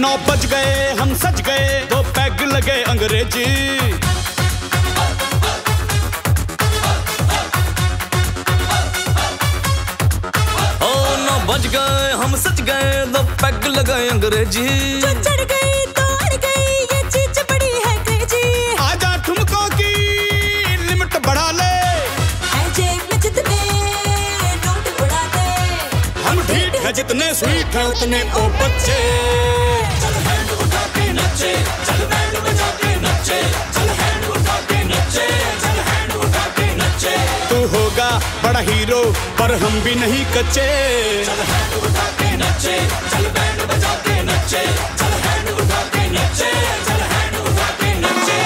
9 बज गए हम सज गए, 2 पैग लगे अंग्रेजी। ओ 9 बज गए हम सज गए, 2 पैग लगे अंग्रेजी। जो चढ़ गई तो अड़ गई, ये चीज बड़ी है क्रेजी। आजा ठुमकों की लिमिट बढ़ा ले, है जेब में जितने नोट उड़ा दे। हम ढीठ है जितने स्वीट है उतने ओ बच्चे। चल हैंड उठा के नचे, चल बैंड बजा के नचे, चल हैंड उठा के नचे, चल हैंड उठा के नचे। तू होगा बड़ा हीरो पर हम भी नहीं कच्चे। चल हैंड उठा के नचे, चल बैंड बजा के नचे, चल हैंड उठा के नचे, चल हैंड उठा के नचे।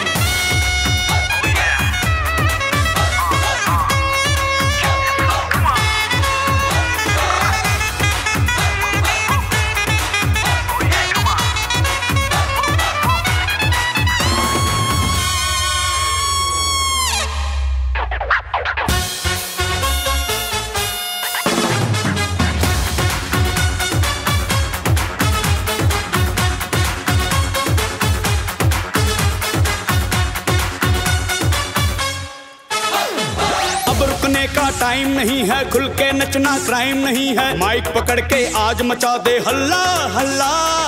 रुकने का टाइम नहीं है, खुल के नचना क्राइम नहीं है। माइक पकड़ के आज मचा दे हल्ला हल्ला।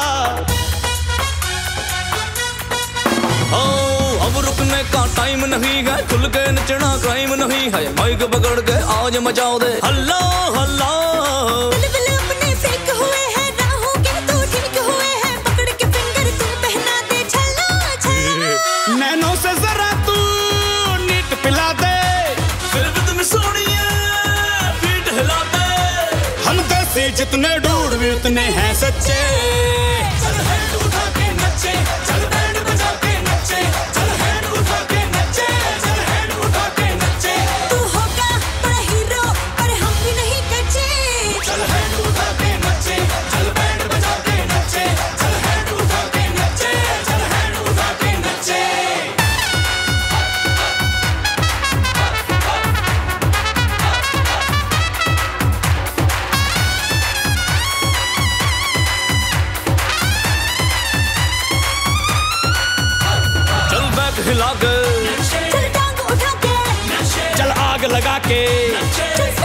ओ अब रुकने का टाइम नहीं है, खुल के नचना क्राइम नहीं है। माइक पकड़ के आज मचाओ दे हल्ला हल्ला। बुलबुल अपने फेंक हुए हैं, राहों के तो ठीक हुए हैं। पकड़ के फिंगर तू पहना दे छल्ला छल्ला। नैनो से जरा तू नीट पिला दे, सोनिए पीठ हिला दे। हम देसी जितने ढूंढ भी उतने हैं सच्चे। चल हैंड उठा के नचे, चल बैंड बजा के नचे, चल हैंड उठा के नचे, चल हैंड उठा के नचे। तू होगा बड़ा हीरो पर हम भी नहीं कच्चे। चल हैंड उठा के नचे, चल बैंड बजा के नचे, चल हैंड उठा के नचे, चल हैंड उठा के नचे। हिला के, चल टांग उठा के, चल आग लगा के, चल